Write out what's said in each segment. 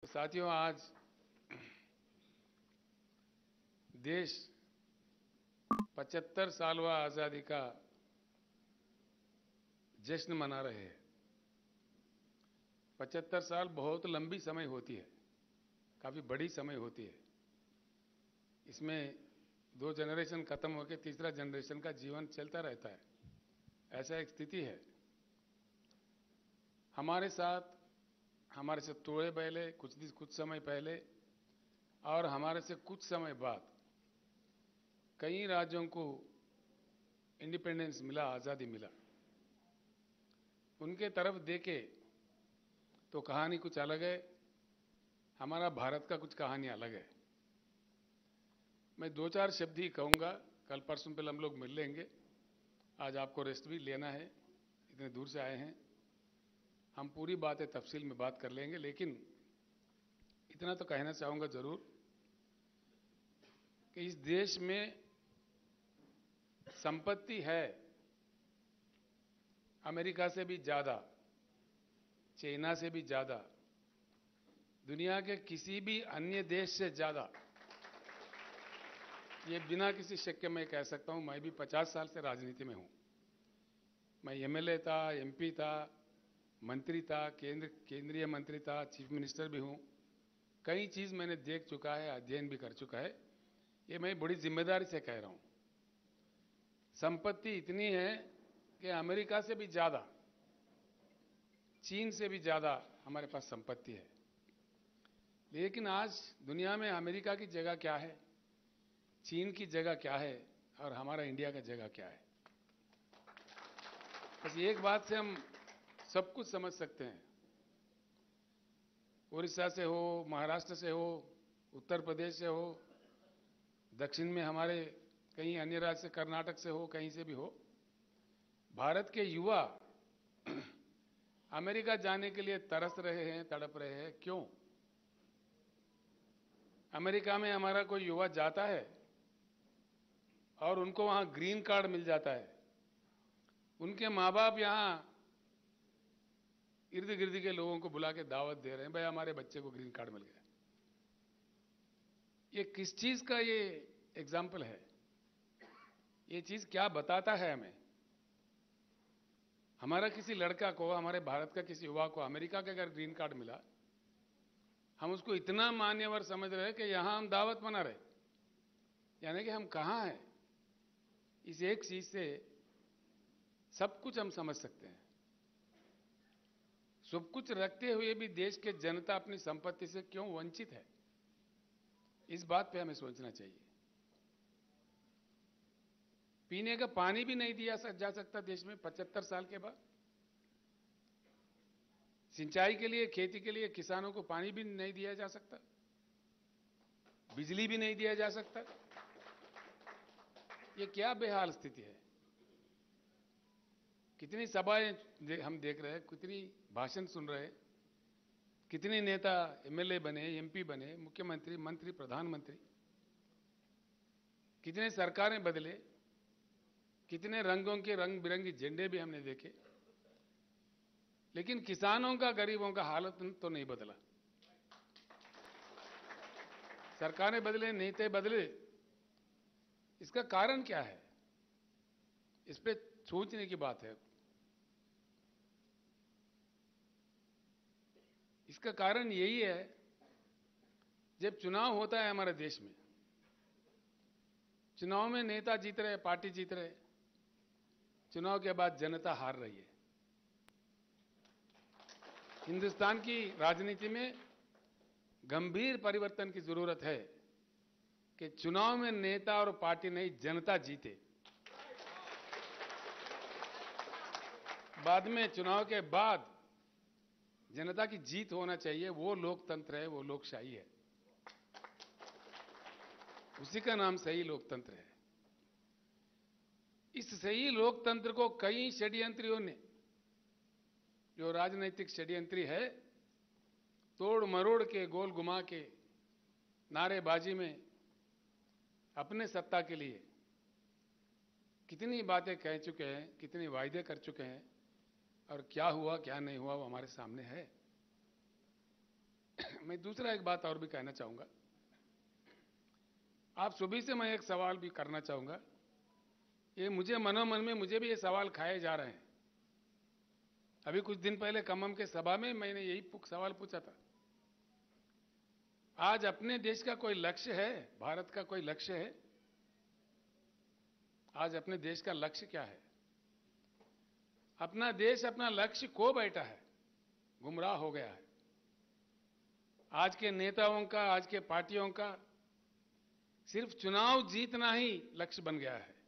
साथियों, आज देश 75 सालवा आज़ादी का जश्न मना रहे हैं। 75 साल बहुत लंबी समय होती है, काफ़ी बड़ी समय होती है। इसमें 2 जनरेशन खत्म होकर तीसरा जनरेशन का जीवन चलता रहता है, ऐसा एक स्थिति है। हमारे से थोड़े पहले, कुछ समय पहले और हमारे से कुछ समय बाद कई राज्यों को इंडिपेंडेंस मिला, आज़ादी मिला। उनके तरफ देखे तो कहानी कुछ अलग है, हमारा भारत का कुछ कहानी अलग है। मैं 2-4 शब्द ही कहूँगा। कल परसों पहले हम लोग मिल लेंगे। आज आपको रेस्ट भी लेना है, इतने दूर से आए हैं। हम पूरी बातें तफसील में बात कर लेंगे, लेकिन इतना तो कहना चाहूँगा ज़रूर कि इस देश में संपत्ति है अमेरिका से भी ज़्यादा, चाइना से भी ज़्यादा, दुनिया के किसी भी अन्य देश से ज़्यादा। ये बिना किसी शक के मैं कह सकता हूँ। मैं भी 50 साल से राजनीति में हूँ। मैं एमएलए था, एमपी था, मंत्री था, केंद्रीय मंत्री था, चीफ मिनिस्टर भी हूँ। कई चीज़ मैंने देख चुका है, अध्ययन भी कर चुका है। ये मैं बड़ी जिम्मेदारी से कह रहा हूँ। संपत्ति इतनी है कि अमेरिका से भी ज़्यादा, चीन से भी ज़्यादा हमारे पास संपत्ति है। लेकिन आज दुनिया में अमेरिका की जगह क्या है, चीन की जगह क्या है और हमारा इंडिया का जगह क्या है? बस एक बात से हम सब कुछ समझ सकते हैं। उड़ीसा से हो, महाराष्ट्र से हो, उत्तर प्रदेश से हो, दक्षिण में हमारे कहीं अन्य राज्य से, कर्नाटक से हो, कहीं से भी हो, भारत के युवा अमेरिका जाने के लिए तरस रहे हैं, तड़प रहे हैं। क्यों? अमेरिका में हमारा कोई युवा जाता है और उनको वहां ग्रीन कार्ड मिल जाता है। उनके माँ बाप यहां इर्द गिर्द के लोगों को बुला के दावत दे रहे हैं, भाई हमारे बच्चे को ग्रीन कार्ड मिल गया। ये किस चीज का ये एग्जाम्पल है? ये चीज क्या बताता है हमें? हमारा किसी लड़का को, हमारे भारत का किसी युवा को अमेरिका का अगर ग्रीन कार्ड मिला, हम उसको इतना मान्यवर समझ रहे हैं कि यहां हम दावत मना रहे, यानी कि हम कहां हैं। इस एक चीज से सब कुछ हम समझ सकते हैं। सब कुछ रखते हुए भी देश के जनता अपनी संपत्ति से क्यों वंचित है, इस बात पे हमें सोचना चाहिए। पीने का पानी भी नहीं दिया जा सकता देश में 75 साल के बाद। सिंचाई के लिए, खेती के लिए किसानों को पानी भी नहीं दिया जा सकता, बिजली भी नहीं दिया जा सकता। ये क्या बेहाल स्थिति है? कितनी सभाएं हम देख रहे हैं, कितनी भाषण सुन रहे हैं, कितने नेता एमएलए बने, एमपी बने, मुख्यमंत्री, मंत्री, प्रधानमंत्री, कितने सरकारें बदले, कितने रंगों के रंग बिरंगी झंडे भी हमने देखे, लेकिन किसानों का, गरीबों का हालत तो नहीं बदला। सरकारें बदले, नेता बदले, इसका कारण क्या है? इस पे सोचने की बात है। इसका कारण यही है, जब चुनाव होता है हमारे देश में, चुनाव में नेता जीत रहे, पार्टी जीत रहे, चुनाव के बाद जनता हार रही है। हिंदुस्तान की राजनीति में गंभीर परिवर्तन की जरूरत है कि चुनाव में नेता और पार्टी नहीं, जनता जीते। बाद में, चुनाव के बाद जनता की जीत होना चाहिए। वो लोकतंत्र है, वो लोकशाही है। उसी का नाम सही लोकतंत्र है। इस सही लोकतंत्र को कई षड्यंत्रियों ने, जो राजनीतिक षड्यंत्री है, तोड़ मरोड़ के, गोल घुमा के, नारेबाजी में अपने सत्ता के लिए कितनी बातें कह चुके हैं, कितने वायदे कर चुके हैं, और क्या हुआ क्या नहीं हुआ वो हमारे सामने है। मैं दूसरा एक बात और भी कहना चाहूंगा। आप सभी से मैं एक सवाल भी करना चाहूंगा। ये मुझे मनोमन में मुझे भी ये सवाल खाए जा रहे हैं। अभी कुछ दिन पहले खम्मम के सभा में मैंने यही सवाल पूछा था। आज अपने देश का कोई लक्ष्य है? भारत का कोई लक्ष्य है? आज अपने देश का लक्ष्य क्या है? अपना देश अपना लक्ष्य खो बैठा है, गुमराह हो गया है। आज के नेताओं का, आज के पार्टियों का सिर्फ चुनाव जीतना ही लक्ष्य बन गया है।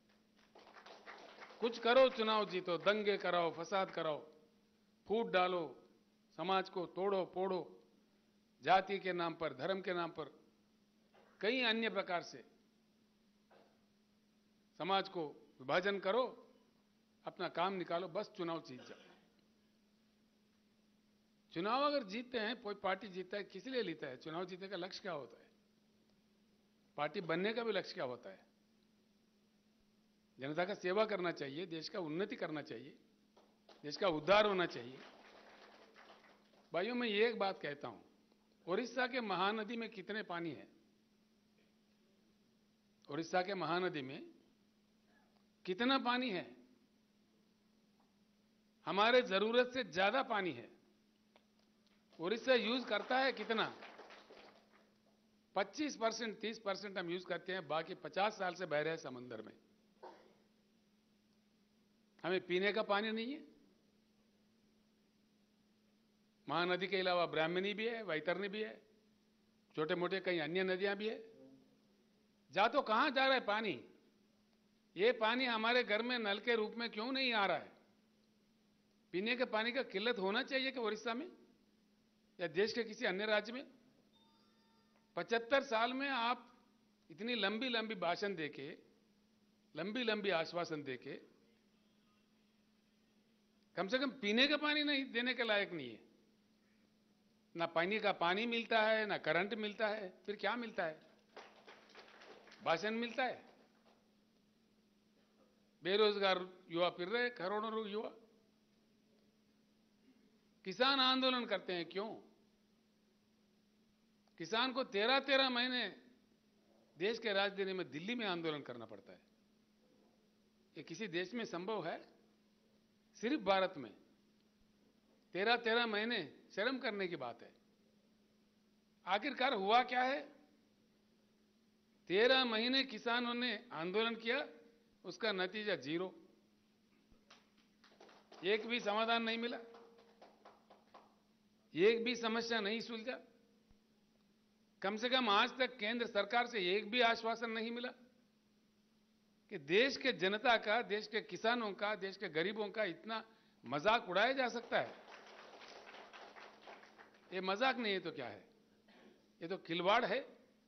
कुछ करो, चुनाव जीतो, दंगे कराओ, फसाद कराओ, फूट डालो, समाज को तोड़ो फोड़ो, जाति के नाम पर, धर्म के नाम पर, कई अन्य प्रकार से समाज को विभाजन करो, अपना काम निकालो, बस चुनाव जीत जाओ। चुनाव अगर जीतते हैं, कोई पार्टी जीतता है, किस लिए जीता है? चुनाव जीतने का लक्ष्य क्या होता है? पार्टी बनने का भी लक्ष्य क्या होता है? जनता का सेवा करना चाहिए, देश का उन्नति करना चाहिए, देश का उद्धार होना चाहिए। भाइयों, मैं ये एक बात कहता हूं, उड़ीसा के महानदी में कितने पानी है? उड़ीसा के महानदी में कितना पानी है? हमारे जरूरत से ज्यादा पानी है। उड़ीसा यूज करता है कितना? 25%, 30% हम यूज करते हैं, बाकी 50 साल से बह रहे हैं समंदर में। हमें पीने का पानी नहीं है। महानदी के अलावा ब्राह्मणी भी है, वैतरणी भी है, छोटे मोटे कई अन्य नदियां भी है। जा तो कहां जा रहा है पानी? ये पानी हमारे घर में नल के रूप में क्यों नहीं आ रहा है? पीने के पानी का किल्लत होना चाहिए कि उड़ीसा में या देश के किसी अन्य राज्य में? 75 साल में आप इतनी लंबी लंबी भाषण देके, लंबी लंबी आश्वासन देके, कम से कम पीने का पानी नहीं देने के लायक नहीं है। ना पानी का पानी मिलता है, ना करंट मिलता है, फिर क्या मिलता है? भाषण मिलता है। बेरोजगार युवा फिर रहे, करोड़ों युवा। किसान आंदोलन करते हैं, क्यों? किसान को 13-13 महीने देश के राजधानी में दिल्ली में आंदोलन करना पड़ता है। ये किसी देश में संभव है? सिर्फ भारत में 13-13 महीने शर्म करने की बात है। आखिरकार हुआ क्या है? 13 महीने किसानों ने आंदोलन किया, उसका नतीजा जीरो। एक भी समाधान नहीं मिला, एक भी समस्या नहीं सुलझा। कम से कम आज तक केंद्र सरकार से एक भी आश्वासन नहीं मिला कि देश के जनता का, देश के किसानों का, देश के गरीबों का इतना मजाक उड़ाया जा सकता है। ये मजाक नहीं है तो क्या है? ये तो खिलवाड़ है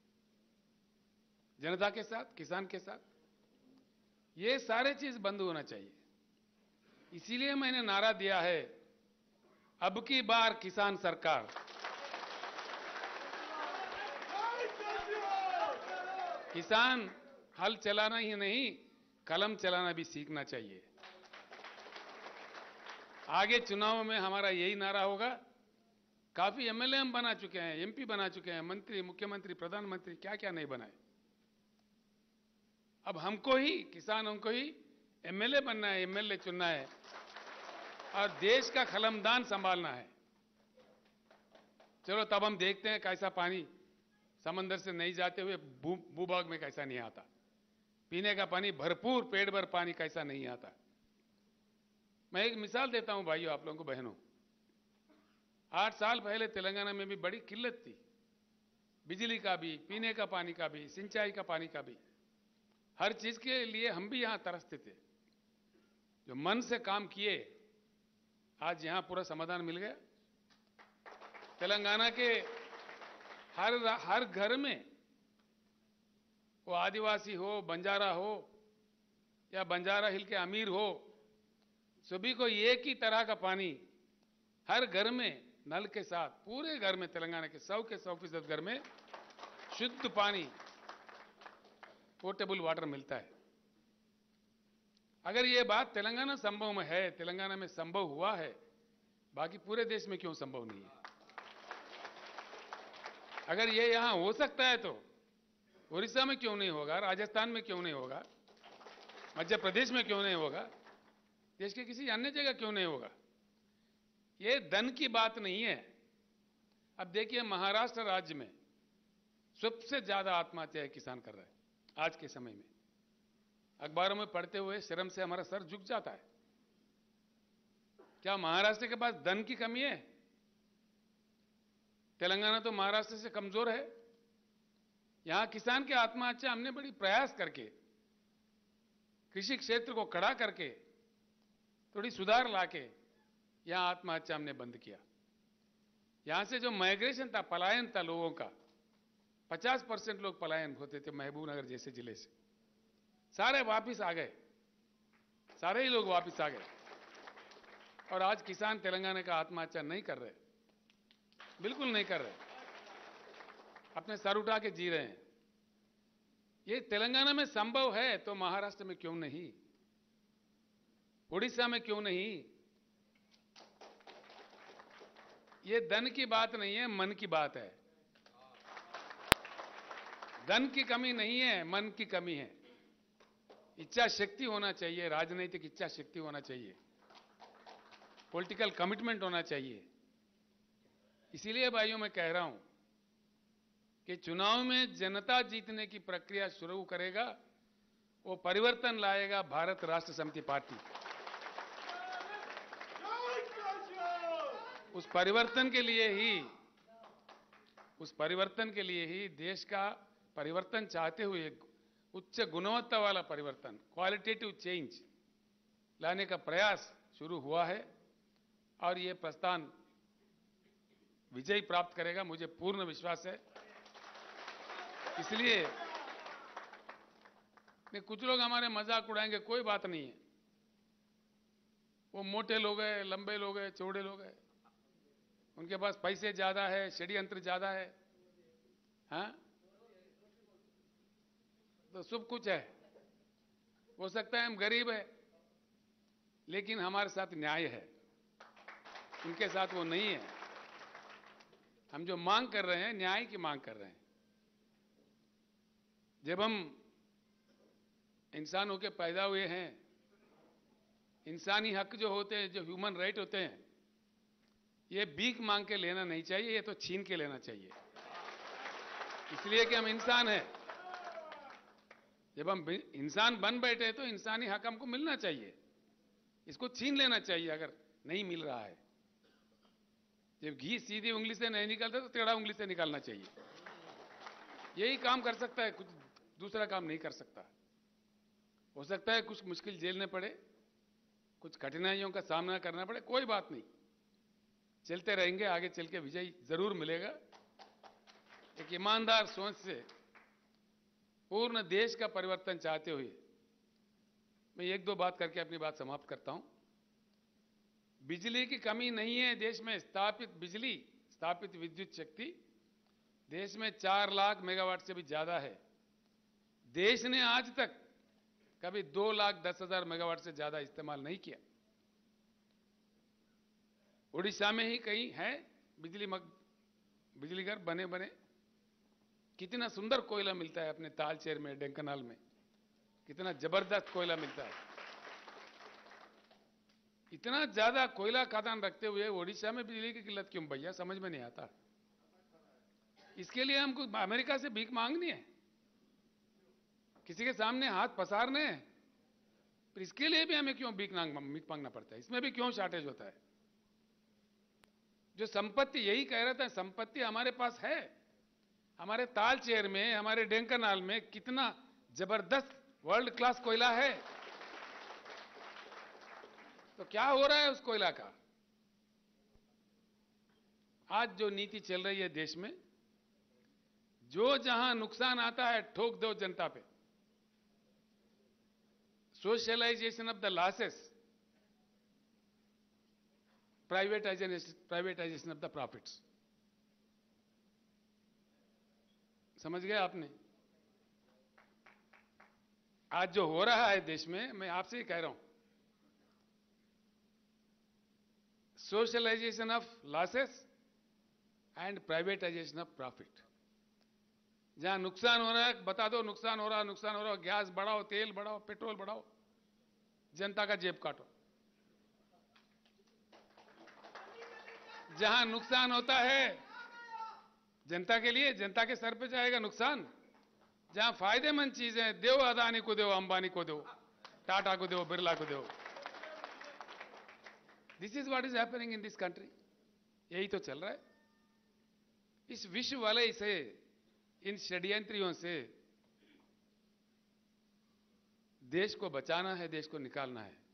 जनता के साथ, किसान के साथ। ये सारे चीज बंद होना चाहिए। इसीलिए मैंने नारा दिया है, अब की बार किसान सरकार। किसान हल चलाना ही नहीं, कलम चलाना भी सीखना चाहिए। आगे चुनाव में हमारा यही नारा होगा। काफी एमएलए हम बना चुके हैं, एमपी बना चुके हैं, मंत्री, मुख्यमंत्री, प्रधानमंत्री, क्या क्या नहीं बनाए। अब हमको ही, किसानों को ही एमएलए बनना है, एमएलए चुनना है और देश का कलमदान संभालना है। चलो तब हम देखते हैं कैसा पानी समंदर से नहीं जाते हुए भूभाग में कैसा नहीं आता, पीने का पानी भरपूर पेट भर पानी कैसा नहीं आता। मैं एक मिसाल देता हूं भाइयों, आप लोगों को, बहनों। 8 साल पहले तेलंगाना में भी बड़ी किल्लत थी, बिजली का भी, पीने का पानी का भी, सिंचाई का पानी का भी। हर चीज के लिए हम भी यहां तरसते थे। जो मन से काम किए, आज यहां पूरा समाधान मिल गया। तेलंगाना के हर घर में, वो आदिवासी हो, बंजारा हो या बंजारा हिल के अमीर हो, सभी को एक ही तरह का पानी हर घर में नल के साथ, पूरे घर में, तेलंगाना के 100 के 100% घर में शुद्ध पानी, पोर्टेबल वाटर मिलता है। अगर ये बात तेलंगाना संभव में है, तेलंगाना में संभव हुआ है, बाकी पूरे देश में क्यों संभव नहीं है? अगर ये यहां हो सकता है तो उड़ीसा में क्यों नहीं होगा, राजस्थान में क्यों नहीं होगा, मध्य प्रदेश में क्यों नहीं होगा, देश के किसी अन्य जगह क्यों नहीं होगा? ये धन की बात नहीं है। अब देखिए महाराष्ट्र राज्य में सबसे ज्यादा आत्महत्याएं किसान कर रहे हैं आज के समय में। अखबारों में पढ़ते हुए शर्म से हमारा सर झुक जाता है। क्या महाराष्ट्र के पास धन की कमी है? तेलंगाना तो महाराष्ट्र से कमजोर है। यहां किसान की आत्महत्या हमने बड़ी प्रयास करके, कृषि क्षेत्र को खड़ा करके, थोड़ी सुधार लाके यहां आत्महत्या हमने बंद किया। यहां से जो माइग्रेशन था, पलायन था लोगों का, 50% लोग पलायन होते थे महबूबनगर जैसे जिले से, सारे वापिस आ गए, सारे ही लोग वापिस आ गए। और आज किसान तेलंगाना का आत्महत्या नहीं कर रहे, बिल्कुल नहीं कर रहे, अपने सर उठा के जी रहे हैं। ये तेलंगाना में संभव है तो महाराष्ट्र में क्यों नहीं, उड़ीसा में क्यों नहीं? ये धन की बात नहीं है, मन की बात है। धन की कमी नहीं है, मन की कमी है। इच्छा शक्ति होना चाहिए, राजनीतिक इच्छा शक्ति होना चाहिए, पॉलिटिकल कमिटमेंट होना चाहिए। इसीलिए भाइयों मैं कह रहा हूं कि चुनाव में जनता जीतने की प्रक्रिया शुरू करेगा, वो परिवर्तन लाएगा भारत राष्ट्र समिति पार्टी। उस परिवर्तन के लिए ही देश का परिवर्तन चाहते हुए उच्च गुणवत्ता वाला परिवर्तन, क्वालिटेटिव चेंज लाने का प्रयास शुरू हुआ है और ये प्रस्थान विजय प्राप्त करेगा, मुझे पूर्ण विश्वास है। इसलिए कुछ लोग हमारे मजाक उड़ाएंगे, कोई बात नहीं है। वो मोटे लोग हैं, लंबे लोग हैं, चौड़े लोग हैं, उनके पास पैसे ज्यादा है, षड्यंत्र ज्यादा है, हाँ, तो सब कुछ है। हो सकता है हम गरीब है, लेकिन हमारे साथ न्याय है, उनके साथ वो नहीं है। हम जो मांग कर रहे हैं, न्याय की मांग कर रहे हैं। जब हम इंसान होकर पैदा हुए हैं, इंसानी हक जो होते हैं, जो ह्यूमन राइट होते हैं, ये भीख मांग के लेना नहीं चाहिए, ये तो छीन के लेना चाहिए। इसलिए कि हम इंसान हैं। जब हम इंसान बन बैठे तो इंसानी हक हमको मिलना चाहिए, इसको छीन लेना चाहिए अगर नहीं मिल रहा है। जब घी सीधी उंगली से नहीं निकलता तो टेढ़ा उंगली से निकालना चाहिए। यही काम कर सकता है, कुछ दूसरा काम नहीं कर सकता। हो सकता है कुछ मुश्किल झेलने पड़े, कुछ कठिनाइयों का सामना करना पड़े, कोई बात नहीं, चलते रहेंगे, आगे चल के विजय जरूर मिलेगा। एक ईमानदार सोच से पूर्ण देश का परिवर्तन चाहते हुए मैं एक दो बात करके अपनी बात समाप्त करता हूं। बिजली की कमी नहीं है देश में। स्थापित विद्युत शक्ति देश में 4 लाख मेगावाट से भी ज्यादा है। देश ने आज तक कभी 2,10,000 मेगावाट से ज्यादा इस्तेमाल नहीं किया। उड़ीसा में ही कहीं है बिजली घर बने बने। कितना सुंदर कोयला मिलता है अपने तालचेर में, ढेंकनाल में, कितना जबरदस्त कोयला मिलता है। इतना ज्यादा कोयला खदान रखते हुए ओडिशा में बिजली की किल्लत क्यों भैया, समझ में नहीं आता। इसके लिए हमको अमेरिका से भीख मांगनी है, किसी के सामने हाथ पसारने हैं, फिर इसके लिए भी हमें क्यों भीख मांगना पड़ता है? इसमें भी क्यों शॉर्टेज होता है? जो संपत्ति, यही कह रहा था, संपत्ति हमारे पास है। हमारे तालचेर में, हमारे ढेंकनाल में कितना जबरदस्त वर्ल्ड क्लास कोयला है। तो क्या हो रहा है उस कोयला का? आज जो नीति चल रही है देश में, जो जहां नुकसान आता है ठोक दो जनता पे। Socialisation of the losses, privatisation of the profits. समझ गए आपने? आज जो हो रहा है देश में, मैं आपसे ही कह रहा हूं, socialization of losses and privatization of profit. जहां नुकसान हो रहा है बता दो, नुकसान हो रहा, गैस बढ़ाओ, तेल बढ़ाओ, पेट्रोल बढ़ाओ, जनता का जेब काटो। जहां नुकसान होता है जनता के लिए, जनता के सर पे जाएगा नुकसान। जहां फायदेमंद चीजें दो, अदानी को दो, अंबानी को दो, टाटा को दो, बिरला को दो। This is what is happening in this country. यही तो चल रहा है। इस विश्व वलय से, इन षड्यंत्रियों से देश को बचाना है, देश को निकालना है।